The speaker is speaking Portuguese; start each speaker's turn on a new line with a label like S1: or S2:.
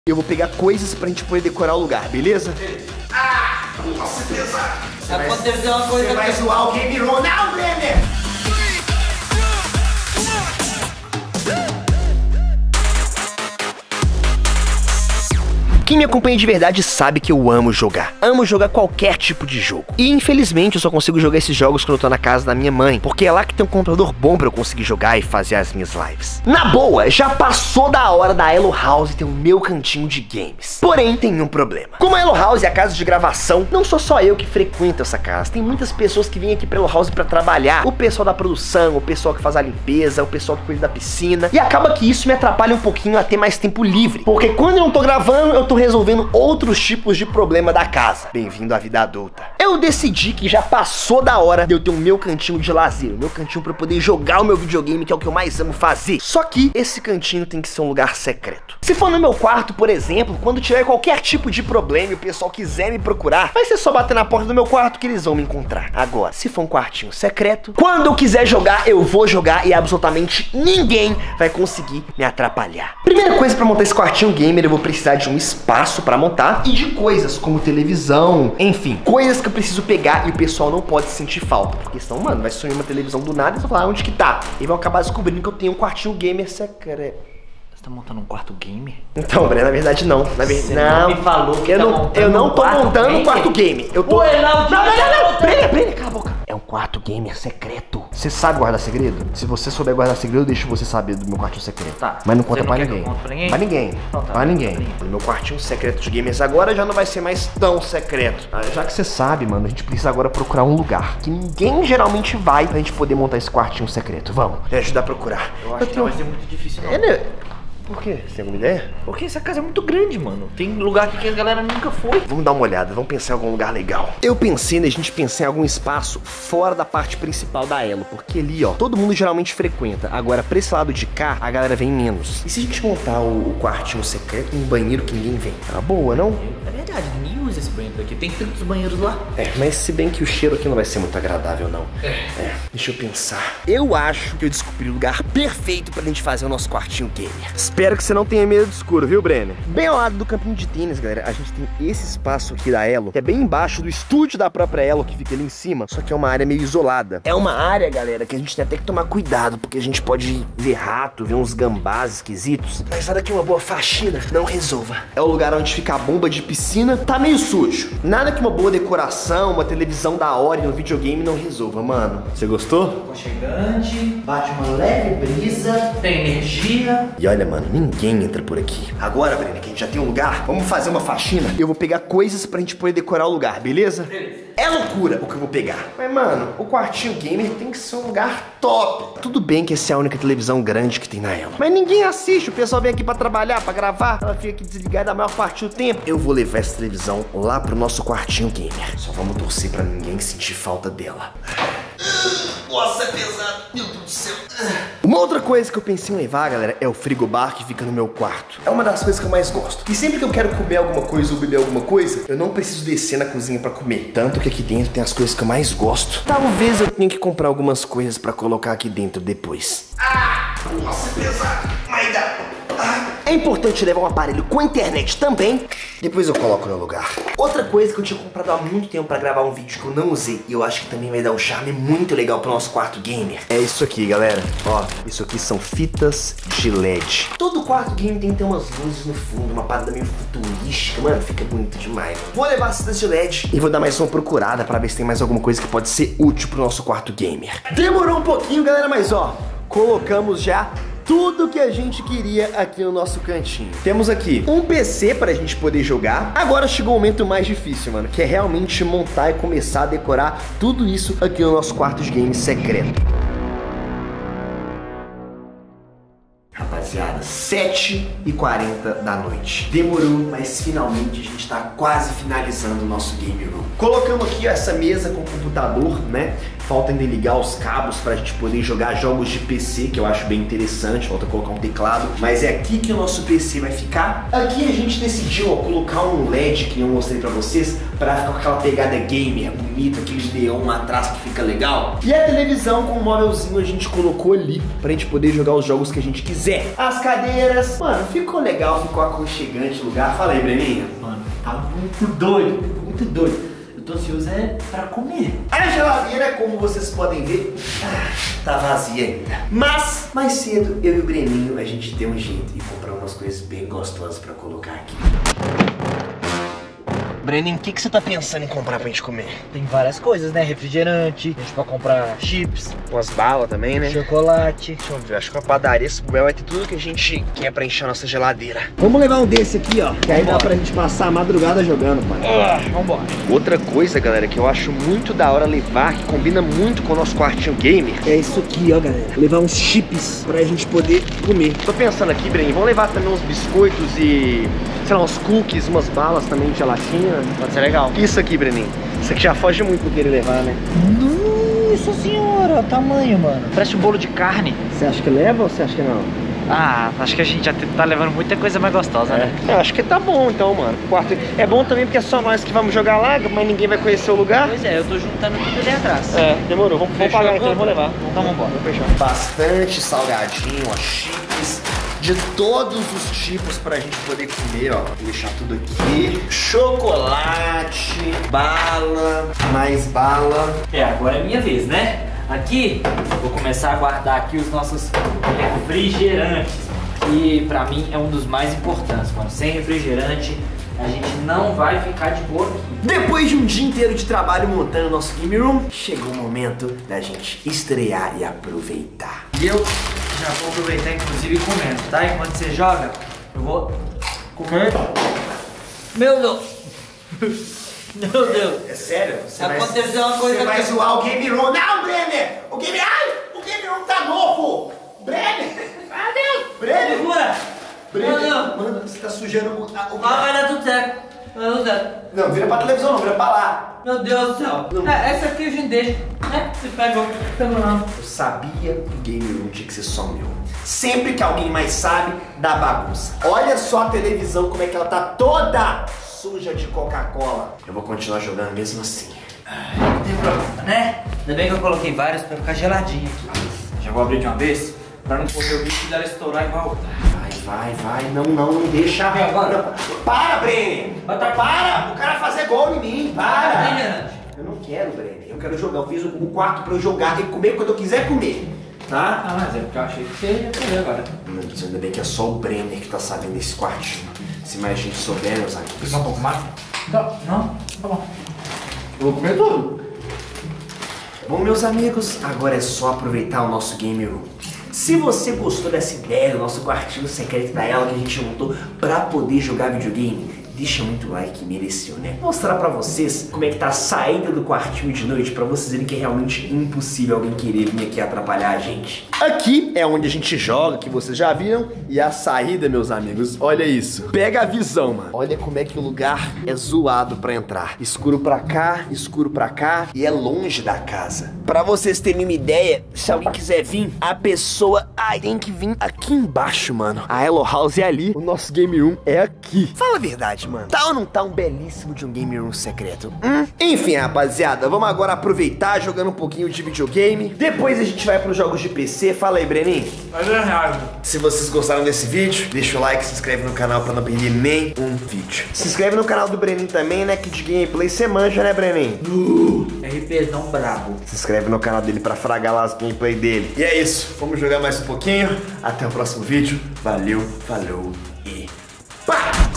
S1: Eu vou pegar coisas pra gente poder decorar o lugar, beleza? Ah! Nossa, pesado!
S2: Aconteceu uma coisa.
S1: Você vai zoar o Game Room, não, Brenner! Quem me acompanha de verdade sabe que eu amo jogar. Amo jogar qualquer tipo de jogo. E infelizmente eu só consigo jogar esses jogos quando eu tô na casa da minha mãe, porque é lá que tem um computador bom pra eu conseguir jogar e fazer as minhas lives. Na boa, já passou da hora da Elo House ter o meu cantinho de games. Porém, tem um problema. Como a Elo House é a casa de gravação, não sou só eu que frequento essa casa. Tem muitas pessoas que vêm aqui pra Elo House pra trabalhar. O pessoal da produção, o pessoal que faz a limpeza, o pessoal que cuida da piscina. E acaba que isso me atrapalha um pouquinho a ter mais tempo livre. Porque quando eu não tô gravando, eu tô resolvendo outros tipos de problema da casa. Bem-vindo à vida adulta. Eu decidi que já passou da hora de eu ter o meu cantinho de lazer, o meu cantinho pra eu poder jogar o meu videogame, que é o que eu mais amo fazer. Só que esse cantinho tem que ser um lugar secreto. Se for no meu quarto, por exemplo, quando tiver qualquer tipo de problema e o pessoal quiser me procurar, vai ser só bater na porta do meu quarto que eles vão me encontrar. Agora, se for um quartinho secreto, quando eu quiser jogar, eu vou jogar e absolutamente ninguém vai conseguir me atrapalhar. Primeira coisa pra montar esse quartinho gamer, eu vou precisar de um espaço pra montar e de coisas como televisão, enfim, coisas que eu preciso pegar e o pessoal não pode sentir falta, porque senão, mano, vai sumir uma televisão do nada e eles vão falar onde que tá, e vão acabar descobrindo que eu tenho um quartinho gamer secreto.
S2: Você tá montando um quarto gamer?
S1: Então, Breno, na verdade não. Na verdade,
S2: você não me falou que
S1: eu não tô montando um quarto gamer. Eu tô. Não, Breno, cala a boca. É um quarto gamer secreto. Você sabe guardar segredo? Se você souber guardar segredo, eu deixo você saber do meu quartinho secreto.
S2: Tá.
S1: Mas não conta pra ninguém.
S2: Pra
S1: ninguém.
S2: Então, tá.
S1: Pra ninguém. O meu quartinho secreto de gamers agora já não vai ser mais tão secreto. Já que você sabe, mano, a gente precisa agora procurar um lugar que ninguém geralmente vai pra gente poder montar esse quartinho secreto. Vamos, me ajudar a procurar.
S2: Eu acho que não vai ser muito difícil, não.
S1: Por quê? Você tem alguma ideia?
S2: Porque essa casa é muito grande, mano. Tem lugar aqui que a galera nunca foi.
S1: Vamos dar uma olhada, vamos pensar em algum lugar legal. Eu pensei a gente pensar em algum espaço fora da parte principal da Elo, porque ali, ó, todo mundo geralmente frequenta. Agora, pra esse lado de cá, a galera vem menos. E se a gente montar o quartinho secreto em um banheiro que ninguém vem? Tá boa, não?
S2: É verdade, ninguém usa esse banheiro aqui. Tem tantos banheiros lá.
S1: Mas se bem que o cheiro aqui não vai ser muito agradável, não. Deixa eu pensar. Eu acho que eu descobri o lugar perfeito pra gente fazer o nosso quartinho gamer. Espero que você não tenha medo do escuro, viu, Brenner? Bem ao lado do campinho de tênis, galera, a gente tem esse espaço aqui da Elo, que é bem embaixo do estúdio da própria Elo, que fica ali em cima, só que é uma área meio isolada. É uma área, galera, que a gente tem até que tomar cuidado, porque a gente pode ver rato, ver uns gambás esquisitos. Mas nada que uma boa faxina não resolva. É o lugar onde fica a bomba de piscina, tá meio sujo. Nada que uma boa decoração, uma televisão da hora e um videogame não resolva, mano. Você gostou?
S2: Aconchegante, bate uma leve brisa, tem energia.
S1: E olha, mano, ninguém entra por aqui. Agora, Breno, que a gente já tem um lugar, vamos fazer uma faxina. Eu vou pegar coisas pra gente poder decorar o lugar, beleza? É loucura o que eu vou pegar. Mas, mano, o quartinho gamer tem que ser um lugar top. Tudo bem que essa é a única televisão grande que tem na Elo, mas ninguém assiste. O pessoal vem aqui pra trabalhar, pra gravar. Ela fica aqui desligada a maior parte do tempo. Eu vou levar essa televisão lá pro nosso quartinho gamer. Só vamos torcer pra ninguém sentir falta dela. Nossa, é pesado. Meu Deus do céu. Uma outra coisa que eu pensei em levar, galera, é o frigobar que fica no meu quarto. É uma das coisas que eu mais gosto. E sempre que eu quero comer alguma coisa ou beber alguma coisa, eu não preciso descer na cozinha pra comer. Tanto que aqui dentro tem as coisas que eu mais gosto. Talvez eu tenha que comprar algumas coisas pra colocar aqui dentro depois. Nossa, é pesado. Mas dá. É importante levar um aparelho com internet também. Depois eu coloco no lugar. Outra coisa que eu tinha comprado há muito tempo pra gravar um vídeo que eu não usei, e eu acho que também vai dar um charme muito legal pro nosso quarto gamer, é isso aqui, galera. Ó, isso aqui são fitas de LED. Todo quarto gamer tem que ter umas luzes no fundo, uma parada meio futurística. Mano, fica bonito demais. Vou levar as fitas de LED e vou dar mais uma procurada pra ver se tem mais alguma coisa que pode ser útil pro nosso quarto gamer. Demorou um pouquinho, galera, mas ó, colocamos já tudo que a gente queria aqui no nosso cantinho. Temos aqui um PC pra gente poder jogar. Agora chegou o momento mais difícil, mano, que é realmente montar e começar a decorar tudo isso aqui no nosso quarto de games secreto. Rapaziada, 7h40 da noite. Demorou, mas finalmente a gente tá quase finalizando o nosso game room. Colocamos aqui essa mesa com o computador, né? Falta ainda ligar os cabos pra gente poder jogar jogos de PC, que eu acho bem interessante. Falta colocar um teclado, mas é aqui que o nosso PC vai ficar. Aqui a gente decidiu, ó, colocar um LED que eu mostrei pra vocês, pra ficar com aquela pegada gamer, bonita, aquele neon lá atrás que fica legal. E a televisão com o móvelzinho a gente colocou ali, pra gente poder jogar os jogos que a gente quiser. As cadeiras Mas, mano, ficou legal, ficou aconchegante o lugar. Fala aí, Breninho.
S2: Mano, tá muito doido, muito doido. Eu tô ansioso pra comer.
S1: A geladeira, como vocês podem ver, tá vazia ainda. Mas, mais cedo, eu e o Breninho, a gente deu um jeito e comprou umas coisas bem gostosas pra colocar aqui. Breninho, o que você tá pensando em comprar pra gente comer?
S2: Tem várias coisas, né? Refrigerante, a gente pode comprar chips,
S1: Umas balas também, né?
S2: chocolate.
S1: Deixa eu ver, acho que a padaria, esse Bubel vai ter tudo que a gente quer pra encher a nossa geladeira. Vamos levar um desse aqui, ó, que aí dá pra gente passar a madrugada jogando, pai.
S2: Vambora.
S1: Outra coisa, galera, que eu acho muito da hora levar, que combina muito com o nosso quartinho gamer, é isso aqui, ó, galera. Levar uns chips pra gente poder comer. Tô pensando aqui, Breninho, vamos levar também uns biscoitos e, sei lá, uns cookies, umas balas também de gelatina.
S2: Pode ser legal.
S1: Isso aqui, Breninho. Isso aqui já foge muito do que ele levar, né?
S2: Nossa senhora, o tamanho, mano. Parece um bolo de carne.
S1: Você acha que leva ou você acha que não?
S2: Ah, acho que a gente já tá levando muita coisa mais gostosa, né?
S1: Eu acho que tá bom então, mano. Quarto é bom também porque é só nós que vamos jogar lá, mas ninguém vai conhecer o lugar.
S2: Pois é, eu tô juntando tudo ali atrás.
S1: É, demorou. Vamos pagar então, eu vou levar.
S2: Então vambora.
S1: Bastante salgadinho, ó, chips de todos os tipos pra gente poder comer, ó. Vou deixar tudo aqui. Chocolate, bala, mais bala.
S2: É, agora é minha vez, né? Aqui, vou começar a guardar aqui os nossos refrigerantes. Que pra mim é um dos mais importantes, mano. Sem refrigerante, a gente não vai ficar de boa aqui.
S1: Depois de um dia inteiro de trabalho montando o nosso game room, chegou o momento da gente estrear e aproveitar.
S2: E eu já vou aproveitar, inclusive, comendo, tá? Enquanto você joga, eu vou comer. Meu Deus! Meu Deus!
S1: É sério?
S2: Aconteceu uma coisa.
S1: Você vai zoar o game room? Não, Brenner! O game room tá novo! Brenner!
S2: Meu Deus!
S1: Brenner!
S2: Segura!
S1: Brenner!
S2: Não.
S1: Mano, você tá sujando o...
S2: Vai dar tudo certo. Vai dar tudo certo.
S1: Não, vira pra televisão não, vira pra lá.
S2: Meu Deus do céu.
S1: Não.
S2: Essa aqui a gente deixa, né? Você pegou. Não.
S1: Eu sabia que o game room tinha que ser só meu. Sempre que alguém mais sabe, dá bagunça. Olha só a televisão, como é que ela tá toda suja de Coca-Cola. Eu vou continuar jogando mesmo assim.
S2: Não tem problema, né? Ainda bem que eu coloquei vários pra ficar geladinho aqui. Já vou abrir de uma vez, pra não correr o risco dela estourar igual.
S1: Vai. Não deixa.
S2: Agora.
S1: Para, Brenner. Para. O cara fazer gol em mim. Para.
S2: Para.
S1: Eu não quero, Brenner. Eu quero jogar. Eu fiz o quarto pra eu jogar e comer quando eu quiser comer. Tá?
S2: Ah, mas é porque eu achei que você ia comer agora.
S1: Meu Deus, ainda bem que é só o Brenner que tá sabendo desse quartinho. Se mais gente souber, meus amigos.
S2: Um pouco mais? Não? Tá bom. Eu vou comer tudo.
S1: Bom, meus amigos, agora é só aproveitar o nosso game room. Se você gostou dessa ideia do nosso quartinho secreto da ela que a gente montou pra poder jogar videogame, deixa muito like, mereceu, né? Mostrar pra vocês como é que tá a saída do quartinho de noite, pra vocês verem que é realmente impossível alguém querer vir aqui atrapalhar a gente. Aqui é onde a gente joga, que vocês já viram, e a saída, meus amigos, olha isso. Pega a visão, mano. Olha como é que o lugar é zoado pra entrar. Escuro pra cá, e é longe da casa. Pra vocês terem uma ideia, se alguém quiser vir, a pessoa tem que vir aqui embaixo, mano. A Hello House é ali, o nosso game room é aqui. Fala a verdade, mano. Tá ou não tá um belíssimo de um game room secreto? Enfim, rapaziada, vamos agora aproveitar jogando um pouquinho de videogame. Depois a gente vai pros jogos de PC. Fala aí, Breninho. Se vocês gostaram desse vídeo, deixa o like, se inscreve no canal pra não perder nenhum vídeo. Se inscreve no canal do Breninho também, né? Que de gameplay você manja, né, Breninho?
S2: RPzão brabo.
S1: Se inscreve no canal dele pra fragar lá as gameplay dele. E é isso, vamos jogar mais um pouquinho. Até o próximo vídeo. Valeu, falou e pá!